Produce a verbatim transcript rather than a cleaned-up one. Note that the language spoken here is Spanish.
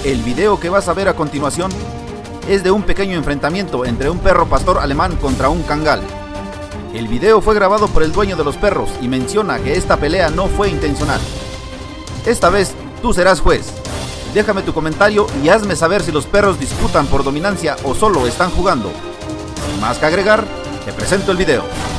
El video que vas a ver a continuación es de un pequeño enfrentamiento entre un perro pastor alemán contra un cangal. El video fue grabado por el dueño de los perros y menciona que esta pelea no fue intencional. Esta vez tú serás juez. Déjame tu comentario y hazme saber si los perros disputan por dominancia o solo están jugando. Sin más que agregar, te presento el video.